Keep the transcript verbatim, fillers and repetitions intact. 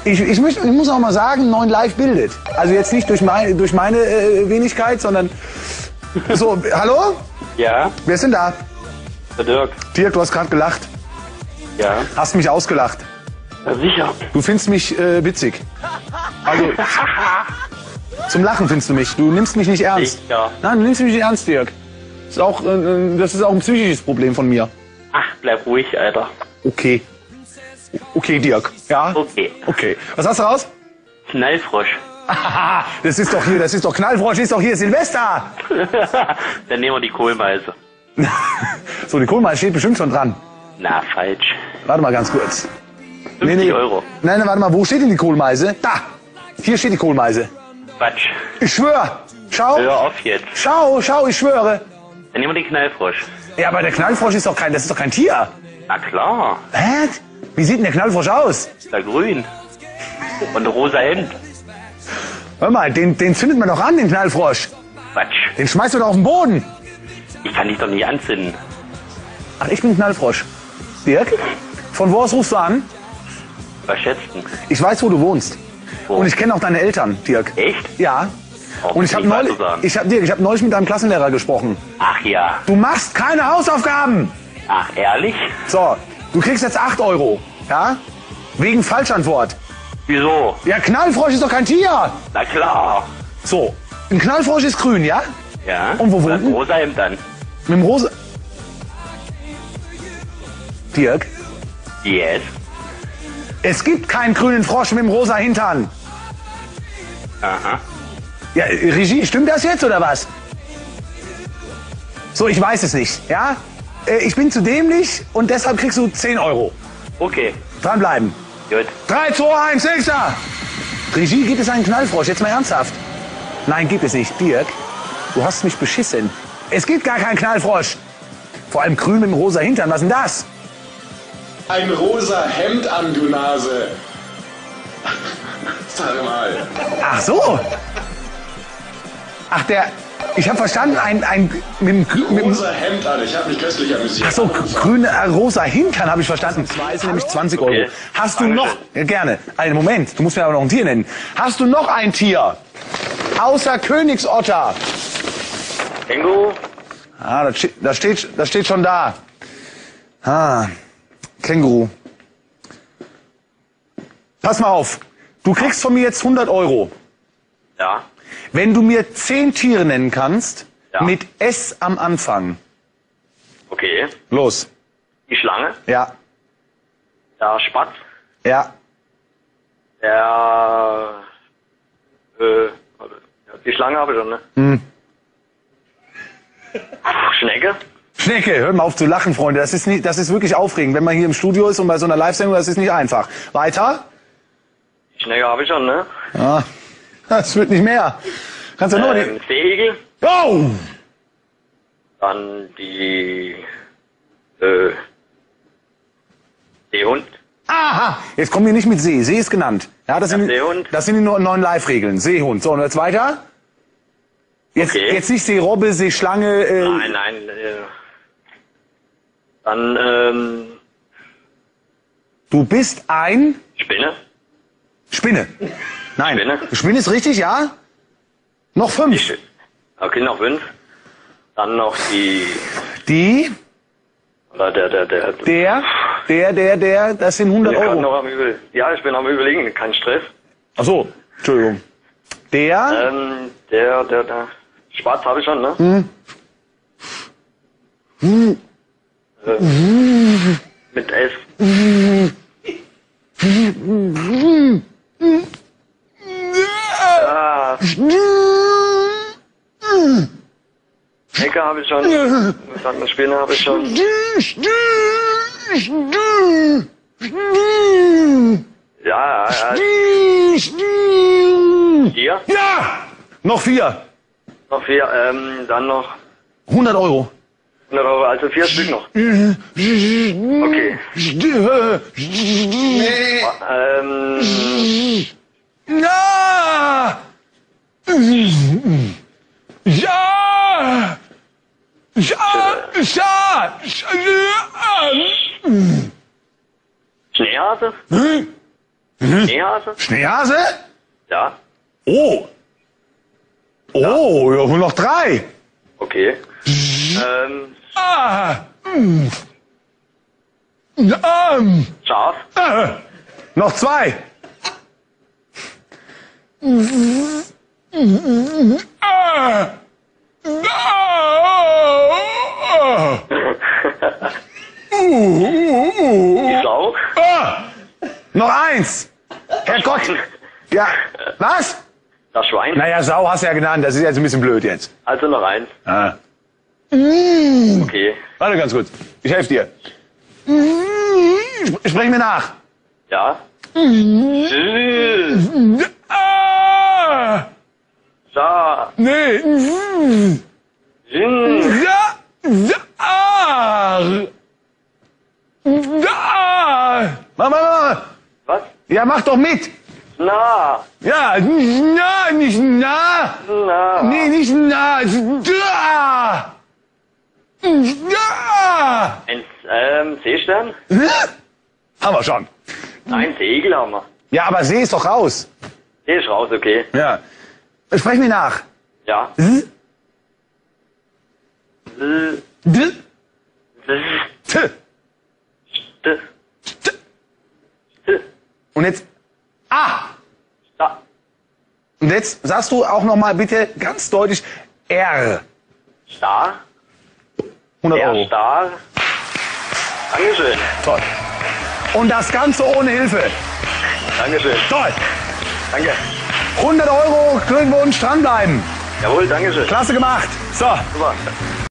Ich, ich, muss, ich muss auch mal sagen, neun Live bildet. Also jetzt nicht durch, mein, durch meine äh, Wenigkeit, sondern... So, hallo? Ja? Wer ist denn da? Der Dirk. Dirk, du hast gerade gelacht. Ja? Hast mich ausgelacht. Ja, sicher. Du findest mich äh, witzig. Also, zum Lachen findest du mich. Du nimmst mich nicht ernst. Ja. Nein, du nimmst mich nicht ernst, Dirk. Das ist auch, äh, das ist auch ein psychisches Problem von mir. Ach, bleib ruhig, Alter. Okay. Okay, Dirk. Ja? Okay. Okay. Was hast du raus? Knallfrosch. Das ist doch hier, das ist doch Knallfrosch, ist doch hier Silvester. Dann nehmen wir die Kohlmeise. So, die Kohlmeise steht bestimmt schon dran. Na, falsch. Warte mal ganz kurz. fünfzig Euro. Nein, nein, warte mal, wo steht denn die Kohlmeise? Da! Hier steht die Kohlmeise. Quatsch. Ich schwör! Schau! Hör auf jetzt. Schau, schau, ich schwöre! Dann nehmen wir den Knallfrosch. Ja, aber der Knallfrosch ist doch kein, das ist doch kein Tier. Na klar. Hä? Wie sieht denn der Knallfrosch aus? Der grün. Und rosa Hemd. Hör mal, den, den zündet man doch an, den Knallfrosch. Quatsch. Den schmeißt du doch auf den Boden. Ich kann dich doch nicht anzünden. Ach, ich bin Knallfrosch. Dirk, von wo aus rufst du an? Was schätzt du? Ich weiß, wo du wohnst. Wo? Und ich kenne auch deine Eltern, Dirk. Echt? Ja. Auch Und ich habe nicht neulich, weiter sagen. ich hab, Dirk, ich hab neulich mit deinem Klassenlehrer gesprochen. Ach ja. Du machst keine Hausaufgaben. Ach, ehrlich? So, du kriegst jetzt acht Euro. Ja? Wegen Falschantwort. Wieso? Ja, Knallfrosch ist doch kein Tier. Na klar. So, ein Knallfrosch ist grün, ja? Ja. Und wo wohnt Und denn? rosa Hemd dann. Mit dem Rose... Dirk, Yes. es gibt keinen grünen Frosch mit dem rosa Hintern. Aha. Ja, Regie, stimmt das jetzt oder was? So, ich weiß es nicht, ja? Äh, Ich bin zu dämlich und deshalb kriegst du zehn Euro. Okay. Dranbleiben. Gut. drei, zwei, eins, nächster! Regie, gibt es einen Knallfrosch? Jetzt mal ernsthaft. Nein, gibt es nicht. Dirk, du hast mich beschissen. Es gibt gar keinen Knallfrosch. Vor allem grün mit dem rosa Hintern. Was ist denn das? Ein rosa Hemd an, du Nase. Sag mal. Ach so. Ach, der... Ich habe verstanden, ein... ein mit, dem grü- mit, dem- Rosa Hemd an, ich habe mich köstlich amüsiert. Ach so, grüne, äh, rosa Hintern habe ich verstanden. Zwei sind nämlich zwanzig Euro. Okay. Hast du noch... Ja, gerne. Einen Moment, du musst mir aber noch ein Tier nennen. Hast du noch ein Tier? Außer Königsotter. Känguru? Ah, das, ste- das, steht, das steht schon da. Ah, Känguru. Pass mal auf. Du kriegst von mir jetzt hundert Euro. Ja. Wenn du mir zehn Tiere nennen kannst, Ja. mit S am Anfang. Okay. Los. Die Schlange. Ja, Der Spatz. ja. Der... Äh... warte. Ja, die Schlange habe ich schon, ne? Hm. Schnecke. Schnecke, hört mal auf zu lachen, Freunde. Das ist, nicht, das ist wirklich aufregend, wenn man hier im Studio ist und bei so einer Live-Sendung, das ist nicht einfach. Weiter? Die Schnecke habe ich schon, ne? Ja, das wird nicht mehr. Kannst du noch Ähm, nicht... Seeigel. Oh! Dann die... Äh... Seehund. Aha! Jetzt kommen wir nicht mit See. See ist genannt. Ja, das, Ja, sind, Seehund. das sind die neuen neuen Live-Regeln. Seehund. So, und jetzt weiter? Jetzt, Okay. jetzt nicht Seerobbe, Seeschlange. Äh, Nein, nein. Äh, dann, ähm... Du bist ein... Spinne. Spinne. Nein. Spinne. Spinne ist richtig, ja? Noch fünf. Die, okay, noch fünf. Dann noch die... Die, Oder der, der, der... der, der, der, der, das sind hundert Ich bin grad Euro. noch am Übel. Ja, ich bin am Überlegen, kein Stress. Ach so, Entschuldigung. Der, Ähm, der, der, der... Schwarz habe ich schon, ne? Hm. Äh, mit S. Ah, Schnecke habe ich schon. Was hat eine Spinne habe ich schon. Ja, ja, ja. Hier. ja! Noch vier. Noch vier. Ähm, dann noch hundert Euro. hundert Euro, also vier Stück noch. Okay. Ähm, Ja! Ja! Ja! Ja! Schneehase? Schneehase? Schneehase? Ja. Oh. Oh, ja, nur noch drei. Okay. Ähm, Ah. Mm. Ähm. Schaf? Äh. Noch zwei. Ah. Ah. Die Sau? Ah. Noch eins. Herrgott. Ja. Was? Das Schwein? Naja, Sau hast du ja genannt. Das ist jetzt ein bisschen blöd jetzt. Also noch eins. Ah. Okay. Warte ganz kurz. Ich helfe dir. Sprech mir nach. Ja. Ah. Sa. Nee. Sin. Ja. Ja. Ah. Da. Mach mal, mach. Was? Ja, mach doch mit. Na. Ja, na, nicht na. Na. Nee, nicht na. Da. Da. Ein ähm, Seestern? Haben wir schon. Nein, Segel haben wir. Ja, aber See ist doch raus. Der ist raus, okay. Ja. Sprech mir nach. Ja. D. S. D. S. T. T. T. T. Und jetzt A. Da. Und jetzt sagst du auch noch mal bitte ganz deutlich R. Star. hundert Der Euro. Star. Dankeschön. Toll. Und das Ganze ohne Hilfe. Dankeschön. Toll. Danke. hundert Euro, Glückwunsch, dranbleiben. Jawohl, Dankeschön. Klasse gemacht. So. Super.